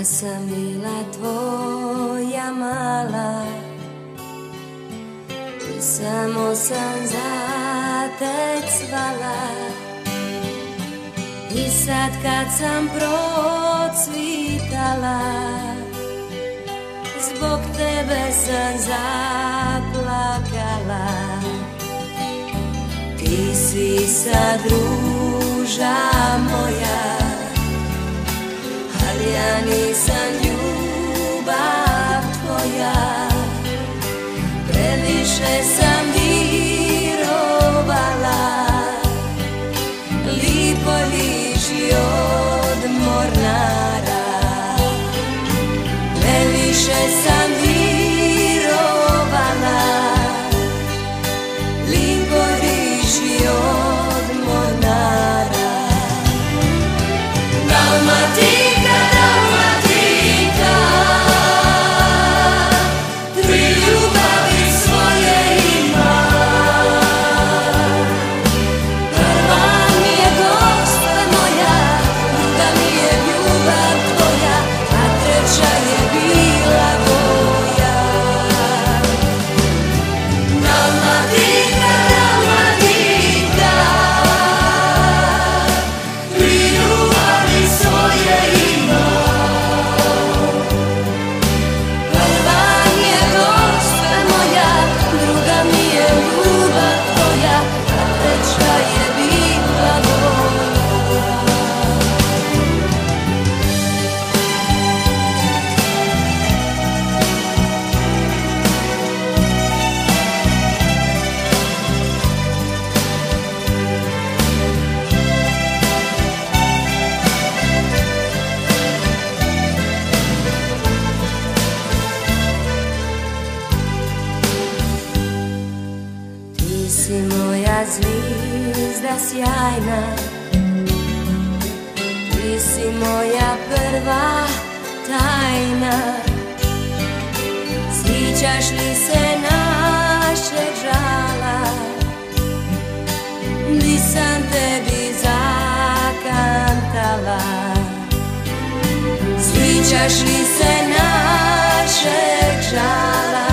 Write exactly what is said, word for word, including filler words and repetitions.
Ja sam bila tvoja mala i samo sam za te cvala. I sad kad sam procvitala, zbog tebe sam zaplakala. Ti si sad ruža moja, ali ja nisam ljubav tvoja. Previše sam virovala, lipo liži od mornara. Previše sam virovala, lipo liži od mornara. Dalmatika, Dalmatika, tri ljubavi svoje ima. Prva mi je gospa moja, druga mi je ljubav tvoja, a treća je bila moja. Dalmatika, Dalmatika, tri ljubavi svoje ima. Prva mi je gospa moja, druga mi je ljubav tvoja, a treća je bila moja. Ti si moja zvijezda sjajna, ti si moja prva tajna. Sjećaš li se našeg žala, di sam tebi zakantala? Sjećaš li se našeg žala,